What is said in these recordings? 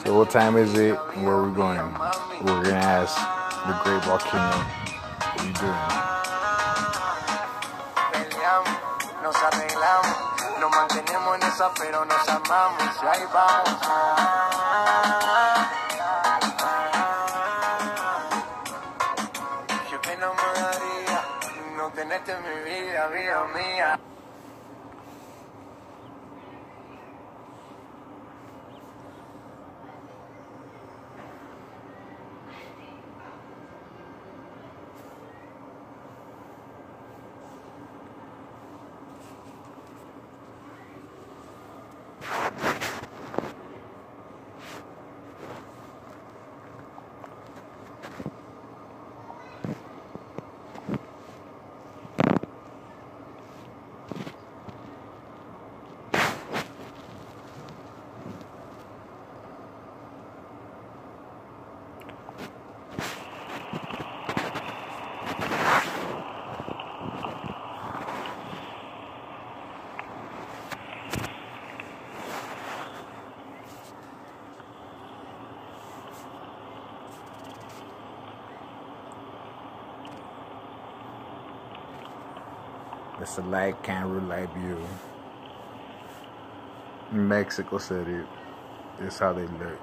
So what time is it? Where are we going? We're gonna ask the Great Volcano. What are you doing? Nos arreglamos, nos mantenemos en esa, pero nos amamos y ahí vamos. Yo que no me daría no tenerte en mi vida, vida mía. It's a light camera, light view. Mexico City. It's how they look.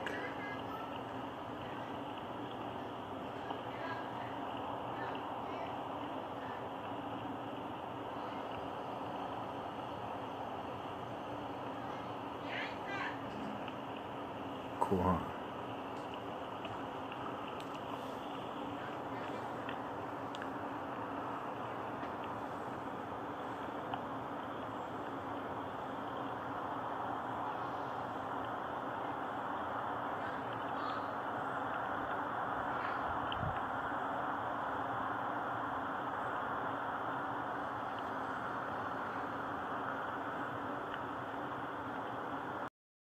Cool, huh?